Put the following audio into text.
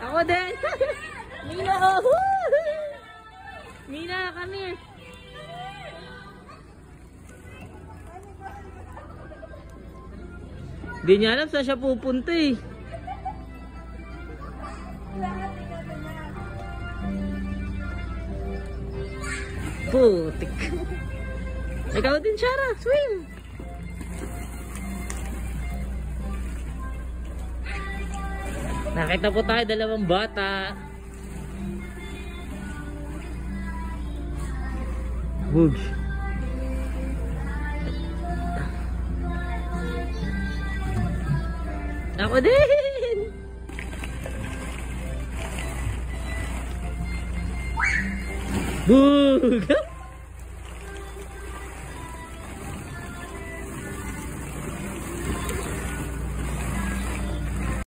Ako din. Mina, oh. Mina, kami. Hindi niya alam saan siya pupunta eh. Putik. Ikaw din, Shara. Swim. Nakita po tayo dalawang bata. Bugs. Ako din. Bug.